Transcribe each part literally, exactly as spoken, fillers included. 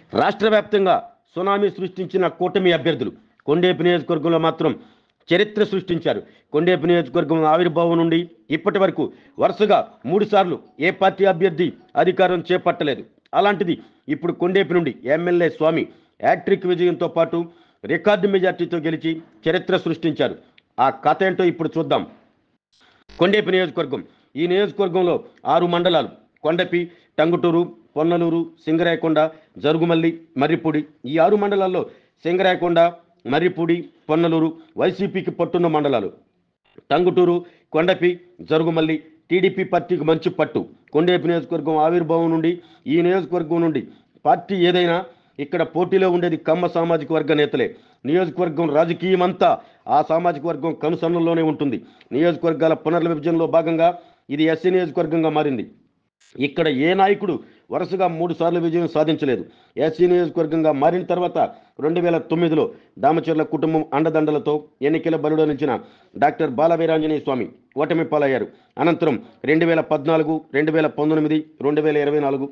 రాష్ట్ర వ్యాప్తంగా సునామీ సృష్టించిన కూటమి అభ్యర్థులు కొండేపి నియోజకవర్గంలో మాత్రం చరిత్ర సృష్టించారు. కొండేపి నియోజకవర్గం ఆవిర్భావం నుండి ఇప్పటి వరకు వరుసగా మూడు సార్లు ఏ పార్టీ అభ్యర్థి అధికారం చేపట్టలేదు. అలాంటిది ఇప్పుడు కొండేపి నుండి ఎమ్మెల్యే స్వామి హ్యాట్రిక్ విజయంతో పాటు రికార్డు మెజార్టీతో గెలిచి చరిత్ర సృష్టించారు. ఆ కథ ఏంటో ఇప్పుడు చూద్దాం. కొండేపి నియోజకవర్గం, ఈ నియోజకవర్గంలో ఆరు మండలాలు: కొండపి, టంగుటూరు, పొన్నలూరు, సింగరాయకొండ, జరుగుమల్లి, మర్రిపూడి. ఈ ఆరు మండలాల్లో సింగరాయకొండ, మర్రిపూడి, పొన్నలూరు వైసీపీకి పట్టున్న మండలాలు. టంగుటూరు, కొండపి, జరుగుమల్లి టీడీపీ పార్టీకి మంచి పట్టు. కొండేపి నియోజకవర్గం ఆవిర్భావం నుండి ఈ నియోజకవర్గం నుండి పార్టీ ఏదైనా ఇక్కడ పోటీలో ఉండేది కమ్మ సామాజిక వర్గ నేతలే. నియోజకవర్గం రాజకీయం అంతా ఆ సామాజిక వర్గం కనుసన్నల్లోనే ఉంటుంది. నియోజకవర్గాల పునర్విభజనలో భాగంగా ఇది ఎస్సీ నియోజకవర్గంగా మారింది. ఇక్కడ ఏ నాయకుడు వరుసగా మూడు సార్లు విజయం సాధించలేదు. ఎస్సీ నియోజకవర్గంగా మారిన తర్వాత రెండు వేల తొమ్మిదిలో దామచర్ల కుటుంబం అండదండలతో ఎన్నికల బరిలో నిలిచిన డాక్టర్ బాలవీరాంజనేయ స్వామి ఓటమి పాలయ్యారు. అనంతరం రెండు వేల పద్నాలుగు రెండు వేల పంతొమ్మిది రెండు వేల ఇరవై నాలుగు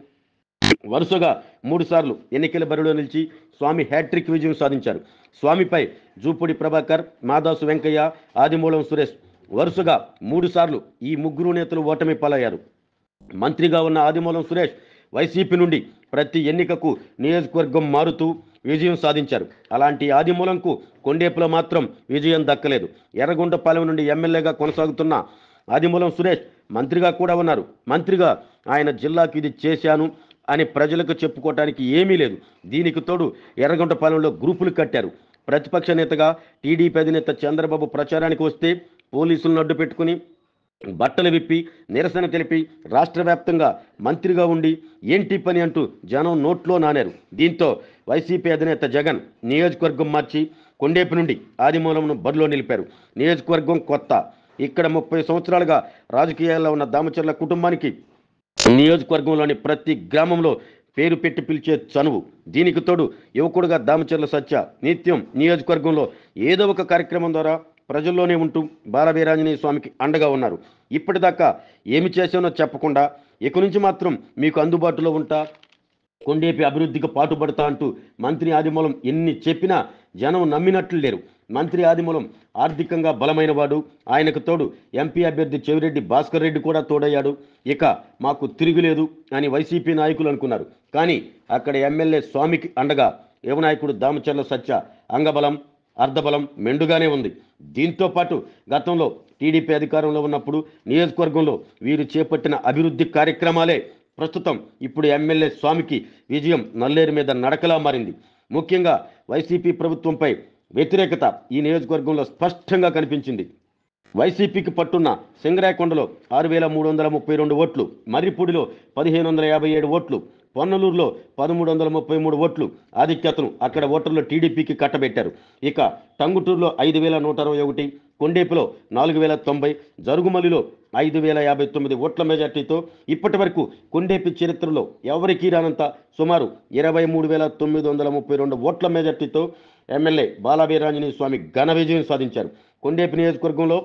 వరుసగా మూడు సార్లు ఎన్నికల బరిలో నిలిచి స్వామి హ్యాట్రిక్ విజయం సాధించారు. స్వామిపై జూపూడి ప్రభాకర్, మాదాసు వెంకయ్య, ఆదిమూలం సురేష్ వరుసగా మూడు సార్లు ఈ ముగ్గురు నేతలు ఓటమి పాలయ్యారు. మంత్రిగా ఉన్న ఆదిమూలం సురేష్ వైసీపీ నుండి ప్రతి ఎన్నికకు నియోజకవర్గం మారుతూ విజయం సాధించారు. అలాంటి ఆదిమూలంకు కొండేపులో మాత్రం విజయం దక్కలేదు. ఎర్రగొండపాలెం నుండి ఎమ్మెల్యేగా కొనసాగుతున్న ఆదిమూలం సురేష్ మంత్రిగా కూడా ఉన్నారు. మంత్రిగా ఆయన జిల్లాకు ఇది చేశాను అని ప్రజలకు చెప్పుకోవటానికి ఏమీ లేదు. దీనికి తోడు ఎర్రగొండపాలెంలో గ్రూపులు కట్టారు. ప్రతిపక్ష నేతగా టీడీపీ అధినేత చంద్రబాబు ప్రచారానికి వస్తే పోలీసులను అడ్డు పెట్టుకుని బట్టలు విప్పి నిరసన తెలిపి రాష్ట్ర వ్యాప్తంగా మంత్రిగా ఉండి ఏంటి పని అంటూ జనం నోట్లో నానారు. దీంతో వైసీపీ అధినేత జగన్ నియోజకవర్గం మార్చి కొండేపి నుండి ఆదిమూలంను బరిలో నిలిపారు. నియోజకవర్గం కొత్త. ఇక్కడ ముప్పై సంవత్సరాలుగా రాజకీయాల్లో ఉన్న దామచర్ల కుటుంబానికి నియోజకవర్గంలోని ప్రతి గ్రామంలో పేరు పెట్టి పిలిచే చనువు. దీనికి తోడు యువకుడుగా దామచర్ల సత్య నిత్యం నియోజకవర్గంలో ఏదో ఒక కార్యక్రమం ద్వారా ప్రజల్లోనే ఉంటూ బాలవీరాంజనేయ స్వామికి అండగా ఉన్నారు. ఇప్పటిదాకా ఏమి చేశానో చెప్పకుండా ఇక నుంచి మాత్రం మీకు అందుబాటులో ఉంటా, కొండేపి అభివృద్ధికి పాటుపడతా అంటూ మంత్రి ఆదిమూలం ఎన్ని చెప్పినా జనం నమ్మినట్లు లేరు. మంత్రి ఆదిమూలం ఆర్థికంగా బలమైన వాడు. ఆయనకు తోడు ఎంపీ అభ్యర్థి చెవిరెడ్డి భాస్కర్ రెడ్డి కూడా తోడయ్యాడు. ఇక మాకు తిరుగులేదు అని వైసీపీ నాయకులు అనుకున్నారు. కానీ అక్కడ ఎమ్మెల్యే స్వామికి అండగా యువ నాయకుడు దామచర్ల సత్య అంగబలం అర్ధబలం మెండుగానే ఉంది. దీంతో పాటు గతంలో టీడీపీ అధికారంలో ఉన్నప్పుడు నియోజకవర్గంలో వీరు చేపట్టిన అభివృద్ధి కార్యక్రమాలే ప్రస్తుతం ఇప్పుడు ఎమ్మెల్యే స్వామికి విజయం నల్లేరు మీద నడకలా మారింది. ముఖ్యంగా వైసీపీ ప్రభుత్వంపై వ్యతిరేకత ఈ నియోజకవర్గంలో స్పష్టంగా కనిపించింది. వైసీపీకి పట్టున్న సింగరాయకొండలో ఆరు వేల మూడు వందల ముప్పై రెండు ఓట్లు, మర్రిపూడిలో పదిహేను వందల యాభై ఏడు ఓట్లు, పొన్నలూరులో పదమూడు వందల ముప్పై మూడు ఓట్లు ఆధిక్యతను అక్కడ ఓటర్లు టీడీపీకి కట్టబెట్టారు. ఇక టంగుటూరులో ఐదు వేల నూట అరవై ఒకటి, కొండేపులో నాలుగు వేల తొంభై, జరుగుమల్లిలో ఐదు వేల యాభై తొమ్మిది ఓట్ల మెజార్టీతో ఇప్పటి వరకు కొండేపి చరిత్రలో ఎవరికీ రానంత సుమారు ఇరవై మూడు వేల తొమ్మిది వందల ముప్పై రెండు ఓట్ల మెజార్టీతో ఎమ్మెల్యే బాలవీరాంజనేయ స్వామి ఘన విజయం సాధించారు. కొండేపి నియోజకవర్గంలో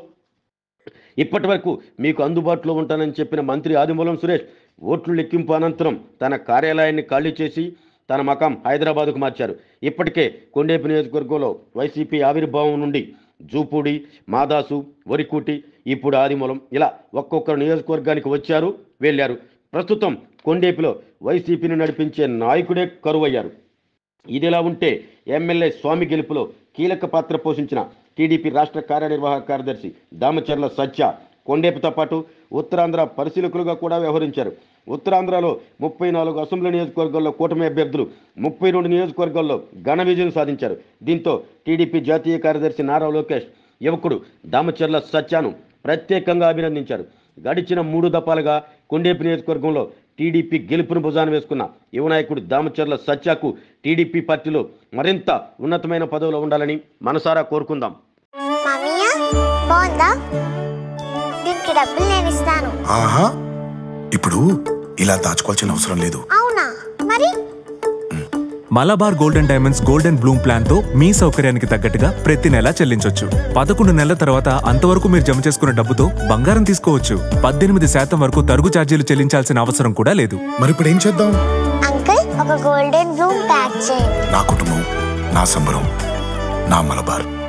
ఇప్పటి వరకు మీకు అందుబాటులో ఉంటానని చెప్పిన మంత్రి ఆదిమూలం సురేష్ ఓట్లు లెక్కింపు అనంతరం తన కార్యాలయాన్ని ఖాళీ చేసి తన మకాం హైదరాబాద్కు మార్చారు. ఇప్పటికే కొండేపి నియోజకవర్గంలో వైసీపీ ఆవిర్భావం నుండి జూపూడి, మాదాసు, వరికూటి, ఇప్పుడు ఆదిమూలం ఇలా ఒక్కొక్కరు నియోజకవర్గానికి వచ్చారు, వెళ్ళారు. ప్రస్తుతం కొండేపిలో వైసీపీని నడిపించే నాయకుడే కరువయ్యారు. ఇదిలా ఉంటే ఎమ్మెల్యే స్వామి గెలుపులో కీలక పాత్ర పోషించిన టీడీపీ రాష్ట్ర కార్యనిర్వాహక కార్యదర్శి దామచర్ల సత్య కొండేపితో పాటు ఉత్తరాంధ్ర పరిశీలకులుగా కూడా వ్యవహరించారు. ఉత్తరాంధ్రలో ముప్పై నాలుగు అసెంబ్లీ నియోజకవర్గాల్లో కూటమి అభ్యర్థులు ముప్పై రెండు నియోజకవర్గాల్లో ఘన విజయం సాధించారు. దీంతో టీడీపీ జాతీయ కార్యదర్శి నారా లోకేష్ యువకుడు దామచర్ల సత్యను ప్రత్యేకంగా అభినందించారు. గడిచిన మూడు దఫాలుగా కొండేపి నియోజకవర్గంలో టీడీపీ గెలుపును భుజాన వేసుకున్న యువ నాయకుడు దామచర్ల సత్యకు టీడీపీ పార్టీలో మరింత ఉన్నతమైన పదవిలో ఉండాలని మనసారా కోరుకుందాం. ఇప్పుడు ఇలా దాచుకోవాల్సిన అవసరం లేదు. అవునా? మరి Malabar golden diamonds golden bloom plan తో మీ సౌకర్యానికి తగ్గట్టుగా ప్రతి నెల చెల్లించొచ్చు. పదకొండు నెలల తర్వాత అంతవరకు మీరు జమ చేసుకున్న డబ్బుతో బంగారం తీసుకోవచ్చు. పద్దెనిమిది శాతం వరకు తరుగు ఛార్జీలు చెల్లించాల్సిన అవసరం కూడా లేదు. మరి ఇప్పుడు ఏం చేద్దాం? అంకుల్ ఒక గోల్డెన్ బ్లూమ్ ప్యాక్ చేయండి. నా కుటుంబం, నా సంబరం, నా మలబార్.